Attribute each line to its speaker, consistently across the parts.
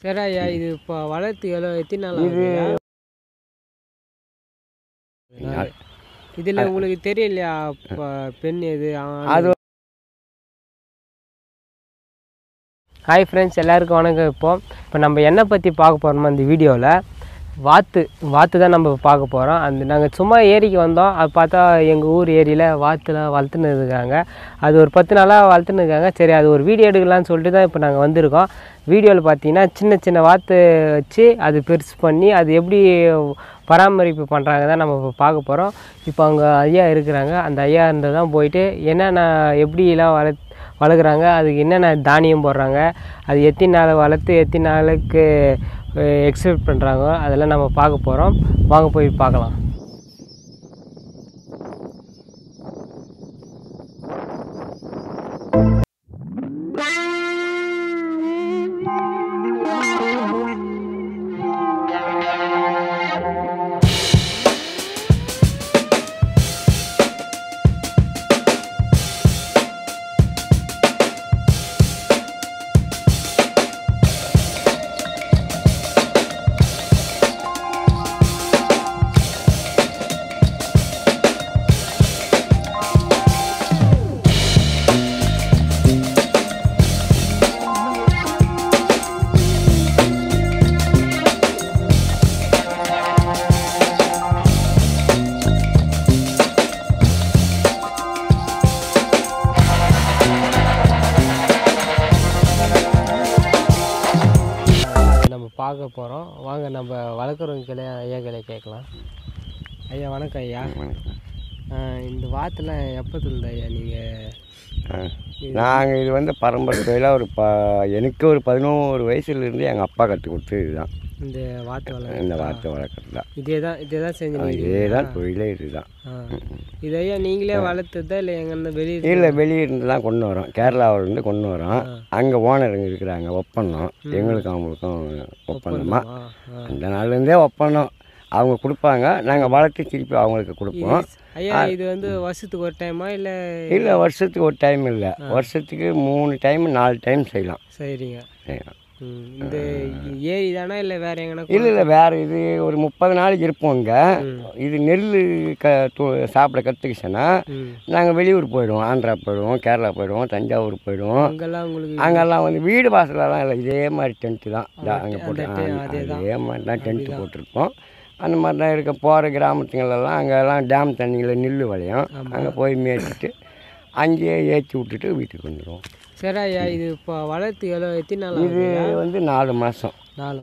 Speaker 1: சரி ஐயா, இது இப்போ வளர்த்து எத்தனை நாள்
Speaker 2: இது
Speaker 1: ஆகுது? இதில் உங்களுக்கு தெரியலையா இப்போ பெண் எது
Speaker 2: அது
Speaker 1: ஹாய் ஃப்ரெண்ட்ஸ், எல்லாருக்கும் வணக்கம். இப்போ நம்ம என்ன பற்றி பார்க்க போகிறோமோ அந்த வீடியோவில் வாத்து தான் நம்ம பார்க்க போகிறோம். நாங்கள் சும்மா ஏரிக்கு வந்தோம். அது பார்த்தா எங்கள் ஊர் ஏரியில் வாத்துலாம் வளர்த்துன்னு இருக்காங்க. அது ஒரு 10 நாளாக வளர்த்துன்னு இருக்காங்க. சரி, அது ஒரு வீடியோ எடுக்கலான்னு சொல்லிட்டு தான் இப்போ நாங்கள் வந்திருக்கோம். வீடியோவில் பார்த்தீங்கன்னா சின்ன சின்ன வாத்து வச்சு அது பெருசு பண்ணி அது எப்படி பராமரிப்பு பண்ணுறாங்க தான் நம்ம இப்போ பார்க்க போகிறோம். இப்போ அங்கே ஐயா இருக்கிறாங்க. அந்த ஐயா இருந்தால் தான் போயிட்டு என்னென்ன எப்படிலாம் வளர்க்குறாங்க, அதுக்கு என்னென்ன தானியம் போடுறாங்க, அது எத்தனை நாள் வளர்த்து எத்தனை நாளுக்கு எக்ஸ்பெக்ட் பண்ணுறாங்க, அதெல்லாம் நம்ம பார்க்க போகிறோம். வாங்க போய் பார்க்கலாம். பார்க்க போகிறோம். வாங்க நம்ம வளர்க்குறவங்க ஐயாக்களை கேட்கலாம். ஐயா வணக்கம் ஐயா. இந்த வாத்துலாம் எப்போதுல ஐயா நீங்கள்?
Speaker 2: நாங்கள் இது வந்து பரம்பரை தொழிலாக எனக்கு ஒரு 11 வயசுலேருந்து எங்கள் அப்பா கற்றுக் கொடுத்தது இதுதான்.
Speaker 1: இந்த வாத்து
Speaker 2: வளர்க்குறது தான்.
Speaker 1: இதே தான் செஞ்சு
Speaker 2: இதே தான் தொழிலே இதுதான்.
Speaker 1: இது ஐயா நீங்களே வளர்த்ததா இல்லை எங்கன்னா வெளியே?
Speaker 2: இல்லை, வெளியிருந்து தான் கொண்டு வரோம். கேரளாவிலேருந்து கொண்டு வரோம். அங்கே ஓனருங்க இருக்கிறாங்க, ஒப்பந்தம் எங்களுக்கும் அவங்களுக்கும் ஒப்பந்தமாக. அந்த நாள்லேருந்தே ஒப்பந்தம். அவங்க கொடுப்பாங்க, நாங்கள் வளர்த்து திருப்பி அவங்களுக்கு கொடுப்போம்.
Speaker 1: ஐயா இது வந்து வருஷத்துக்கு ஒரு டைமா இல்லை?
Speaker 2: இல்லை, வருஷத்துக்கு ஒரு டைம் இல்லை, வருஷத்துக்கு 3 டைம் 4 டைம் செய்யலாம்.
Speaker 1: செய்கிறீங்க. இந்த ஏரி தானே இல்லை வேற எங்கன்னா?
Speaker 2: இல்லை, வேறு இது ஒரு 30 நாளைக்கு இருப்போம் இங்கே. இது நெல் சாப்பிட கற்றுக்கிச்சோன்னா நாங்கள் வெளியூர் போயிடுவோம். ஆந்திரா போயிடுவோம், கேரளா போயிடுவோம், தஞ்சாவூர் போயிடுவோம். அங்கெல்லாம் வந்து வீடு வாசலெல்லாம் இல்லை, இதே மாதிரி டென்ட்டு தான் அங்கே போட்டு அதே மாதிரி தான் டென்ட்டு போட்டிருப்போம். அந்த மாதிரி தான் இருக்க போகிற கிராமத்துங்களெல்லாம் அங்கெல்லாம் டேம் தண்ணியில் நெல் விளையும். அங்கே போய் மேய்ச்சிட்டு அங்கேயே ஏற்றி விட்டுட்டு வீட்டுக்கு வந்துடுவோம்.
Speaker 1: சரி ஐயா, இது இப்போ வளர்த்து எத்தனை நாள்?
Speaker 2: இது வந்து 4 மாதம்.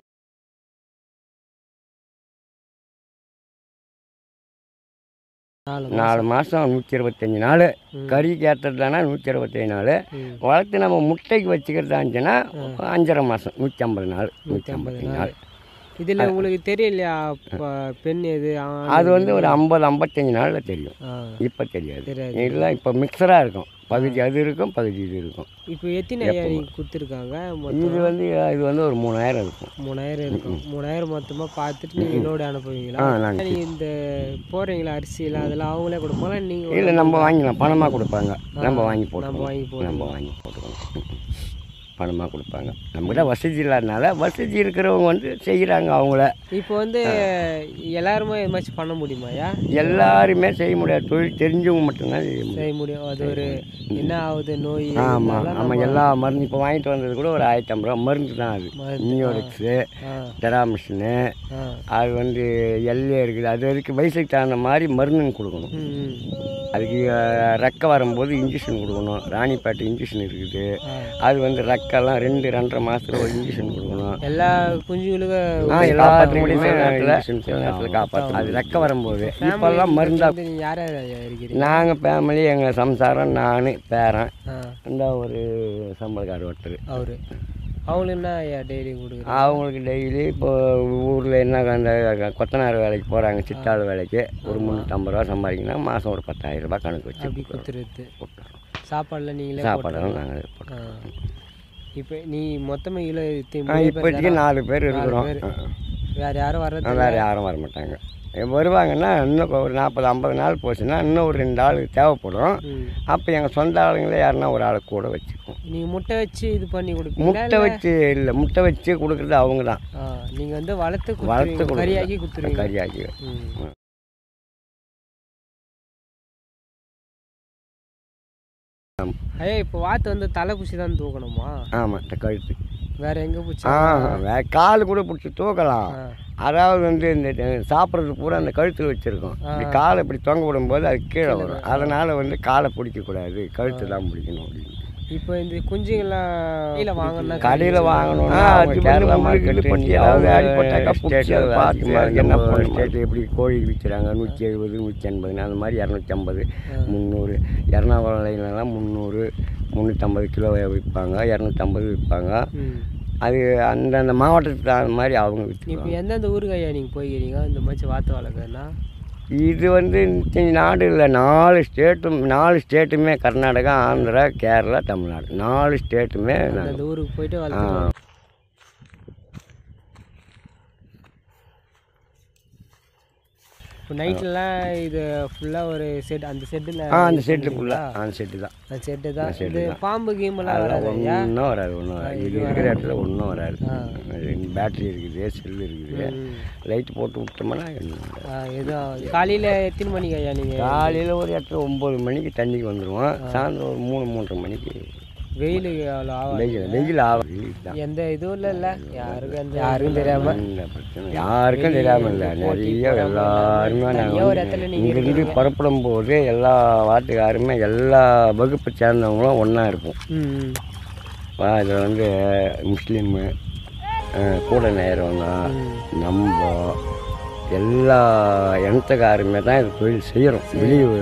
Speaker 2: 4 மாதம் 125 நாள். கறிக்கு ஏற்றது தானே 125 நாள். வளர்த்து நம்ம முட்டைக்கு வச்சுக்கிறதா இருந்துச்சுன்னா 5.5 மாதம் 150 நாள். 150 நாள்.
Speaker 1: இதில் உங்களுக்கு தெரியலையா பெண் எது?
Speaker 2: அது வந்து ஒரு 50-55 நாளில் தெரியும். இப்போ தெரியாது. இல்லை, இப்போ மிக்சராக இருக்கும். பகுதி அது இருக்கும், பகுதி இது இருக்கும்.
Speaker 1: இப்போ எத்தனை ஐயா நீங்கள் கொடுத்துருக்காங்க?
Speaker 2: இது வந்து ஒரு 3000 இருக்கும்.
Speaker 1: 3000 இருக்கும். 3000 மொத்தமாக பார்த்துட்டு நீங்கள் லோடு அனுப்புவீங்களா? நீங்கள் இந்த போகிறீங்களா அரிசியெல்லாம் அதெல்லாம் அவங்களே கொடுப்பாங்களா நீங்கள்?
Speaker 2: இல்லை, நம்ம வாங்கிக்கலாம். பணமாக கொடுப்பாங்க. நம்ம வாங்கி போட்டுக்கணும். பணமாக கொடுப்பாங்க. நம்மகிட்ட வசதி இல்லாதனால வசதி இருக்கிறவங்க வந்து செய்கிறாங்க அவங்கள.
Speaker 1: இப்போ வந்து எல்லாருமே இது மாதிரி பண்ண முடியுமாயா?
Speaker 2: எல்லாருமே செய்ய முடியாது. தொழில் தெரிஞ்சவங்க மட்டும்தான்
Speaker 1: செய்ய முடியும். அது ஒரு என்ன ஆகுது நோய்?
Speaker 2: ஆமாம், எல்லா மருந்து இப்போ வாங்கிட்டு வந்தது கூட ஒரு 1050 ரூபா மருந்து தான். அது நியோடெக்ஸு, டெராமிஷனு, அது வந்து எல்லே இருக்குது. அது வரைக்கும் வயசுக்கு தகுந்த மாதிரி மருந்துங்க கொடுக்கணும். அதுக்கு ரெக்கை வரும்போது இன்ஜெக்ஷன் கொடுக்கணும். ராணிப்பேட்டை இன்ஜெக்ஷன் இருக்குது. அது வந்து ரெக்கெல்லாம் 2-2.5 மாதத்தில் ஒரு இன்ஜெக்ஷன் கொடுக்கணும்.
Speaker 1: எல்லா குஞ்சுகளுக்கும்
Speaker 2: நேரத்தில் காப்பாற்றணும். அது ரெக்கை வரும்போது இப்போல்லாம் மருந்தாக.
Speaker 1: யார் இருக்கிறீங்க?
Speaker 2: நாங்கள் ஃபேமிலி, எங்கள் சம்சாரம், நான், பேரன், இந்த ஒரு சம்பளக்காரர் ஒருத்தர்.
Speaker 1: அவங்களுக்கு என்ன டெய்லி கொடுக்குறோம்?
Speaker 2: அவங்களுக்கு டெய்லி இப்போ ஊரில் என்ன அந்த கொத்தனார் வேலைக்கு போகிறாங்க, சித்தாள் வேலைக்கு ஒரு 350 ரூபா சம்பாதிக்கணும். மாதம் ஒரு 10,000 ரூபாய் கணக்கு வச்சு
Speaker 1: அப்படி கொடுத்துருது. சாப்பாடெல்லாம் நீங்களே?
Speaker 2: சாப்பாடெல்லாம் நாங்கள் போட்டோம்.
Speaker 1: இப்போ நீ மொத்தமாக
Speaker 2: இப்போதைக்கு 4 பேர் இருக்கிறோம்.
Speaker 1: வேறு யாரும் வர்றது
Speaker 2: வேறு யாரும் வர மாட்டாங்க. வருவாங்கன்னா இன்னும் ஒரு 40-50 நாள் போச்சுன்னா இன்னும் ஒரு 2 ஆள் தேவைப்படும். அப்போ எங்கள் சொந்த ஆளுங்களே யாருன்னா ஒரு ஆளை கூட வச்சுக்குவோம்.
Speaker 1: நீங்கள் முட்டை வச்சு இது பண்ணி கொடுப்பீங்க?
Speaker 2: முட்டை வச்சு இல்லை, முட்டை வச்சு கொடுக்குறது அவங்க தான்.
Speaker 1: நீங்கள் வந்து வளர்த்து
Speaker 2: வளர்த்து
Speaker 1: கறியாக்கி கொடுத்துருவீங்க?
Speaker 2: கறியாக்கி.
Speaker 1: ஐயா இப்போ வாத்து வந்து தலை பிடிச்சி தான் தூக்கணுமா?
Speaker 2: ஆமாம், கழுத்து.
Speaker 1: வேறு எங்கே பிடிச்சி?
Speaker 2: கால் கூட பிடிச்சி தூக்கலாம். அதாவது வந்து இந்த சாப்பிட்றது பூரா அந்த கழுத்தில் வச்சுருக்கோம். இப்படி காலை இப்படி தொங்க விடும்போது அது கீழே வரும். அதனால் வந்து காலை பிடிக்கக்கூடாது, கழுத்து தான் பிடிக்கணும் அப்படின்னு.
Speaker 1: இப்போ இந்த குஞ்சுங்கள்லாம் கடையில் வாங்கணும்னா
Speaker 2: கடையில் வாங்கணும்னா கேரளா மார்க்கெட்டு ஸ்டேட்டு எப்படி கோழி விற்கிறாங்க 170, 180, அந்த மாதிரி 250, 300. எர்ணாகுளம்லாம் 300, 350 கிலோ விற்பாங்க, 250 விற்பாங்க. அது அந்தந்த மாவட்டத்துக்கு அந்த மாதிரி அவங்க விற்று.
Speaker 1: இப்போ எந்தெந்த ஊருக்கு ஐயா நீங்கள் போய்க்கிறீங்க இந்த மாதிரி வாத்து வளர்க்குறதுனா?
Speaker 2: இது வந்து நாடு இல்லை, 4 ஸ்டேட்டுமே கர்நாடகா, ஆந்திரா, கேரளா, தமிழ்நாடு 4 ஸ்டேட்டுமே
Speaker 1: அந்த ஊருக்கு போயிட்டு வளர்த்து. இப்போ நைட்லாம் இது ஃபுல்லாக ஒரு செட், அந்த செட்டில்
Speaker 2: அந்த செட்டு ஃபுல்லாக அந்த செட்டு தான்.
Speaker 1: அந்த செட்டு தான். இது பாம்பு கீமெல்லாம் வராது?
Speaker 2: ஒன்றும் வராது, ஒன்றும் வராது. இது இருக்கிற இடத்துல ஒன்றும் வராது. பேட்டரி இருக்குது, செல்லு இருக்குது, லைட்டு போட்டு விட்டோம்னா
Speaker 1: எதுவும். காலையில் எத்தனை மணிக்கு ஐயா நீங்கள்?
Speaker 2: காலையில் ஒரு 8-9 மணிக்கு தண்ணிக்கு வந்துடுவோம். சாயந்தரம் ஒரு 3-3:30 மணிக்கு.
Speaker 1: வெயில் அவ்வளோ ஆகும்?
Speaker 2: வெயில் ஆகும்.
Speaker 1: எந்த இதுவும் இல்லை, யாருக்கும் தெரியாமல்
Speaker 2: யாருக்கும் தெரியாமல் இல்லை. நிறைய எல்லாருமே நாங்கள் இங்கேருந்து புறப்படும் போது எல்லா வாட்டுக்காருமே எல்லா வகுப்பை சேர்ந்தவங்களும் ஒன்றா இருப்போம். இதில் வந்து முஸ்லீமு கூட நேரவங்க நம்ம எல்லா இனத்துக்காருமே தான் இது தொழில் செய்கிறோம். வெளியூர்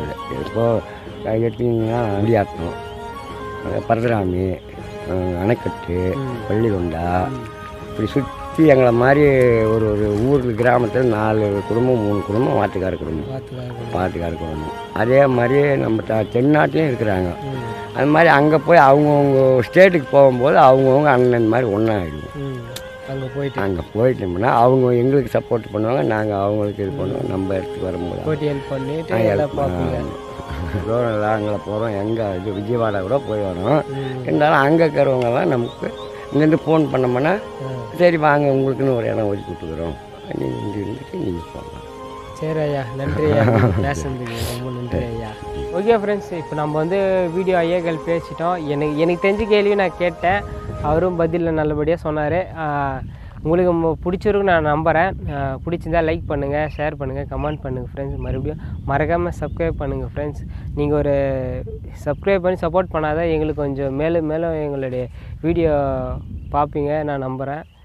Speaker 2: இப்போது எடுத்தீங்கன்னா முடியாட்டம், பரதுராமி, அணைக்கட்டு, பள்ளிகொண்டா, இப்படி சுற்றி எங்களை மாதிரி ஒரு ஊருக்கு கிராமத்தில் 4 குடும்பம் 3 குடும்பம் வாத்துக்கார குடும்பம். அதே மாதிரி நம்ம தென்னாட்டிலையும் இருக்கிறாங்க. அது மாதிரி அங்கே போய் அவங்கவுங்க ஸ்டேட்டுக்கு போகும்போது அவங்கவுங்க அண்ணன் மாதிரி ஒன்றா ஆகிடுவோம். அங்கே போயிட்டோம்னா அவங்க எங்களுக்கு சப்போர்ட் பண்ணுவாங்க, நாங்கள் அவங்களுக்கு இது பண்ணுவோம். நம்ம இடத்துக்கு வரும்போது லாங்கில் போகிறோம், எங்கே இது விஜயவாடா கூட போய் வரோம். இருந்தாலும் அங்கே இருக்கிறவங்கெல்லாம் நமக்கு இங்கேருந்து ஃபோன் பண்ணோம்னா சரி வாங்க உங்களுக்குன்னு ஒரு இடம் ஒதுக்கி கொடுத்துக்குறோம், நீங்கள் இங்கே இருந்துட்டு நீங்கள் போகலாம்.
Speaker 1: சரி ஐயா, நன்றி ஐயா, பேசுறதுக்கு ரொம்ப நன்றி ஐயா. ஓகே ஃப்ரெண்ட்ஸ், இப்போ நம்ம வந்து வீடியோ ஐயாக்கள் பேசிட்டோம். எனக்கு தெரிஞ்ச கேள்வி நான் கேட்டேன், அவரும் பதில் நல்லபடியாக சொன்னார். உங்களுக்கு பிடிச்சிருக்குன்னு நான் நம்புகிறேன். பிடிச்சிருந்தா லைக் பண்ணுங்கள், ஷேர் பண்ணுங்கள், கமெண்ட் பண்ணுங்கள் ஃப்ரெண்ட்ஸ். மறுபடியும் மறக்காமல் சப்ஸ்கிரைப் பண்ணுங்கள் ஃப்ரெண்ட்ஸ். நீங்கள் ஒரு சப்ஸ்கிரைப் பண்ணி சப்போர்ட் பண்ணாதான் எங்களுக்கு கொஞ்சம் மேலும் மேலும் எங்களுடைய வீடியோ பார்ப்பீங்க நான் நம்புகிறேன்.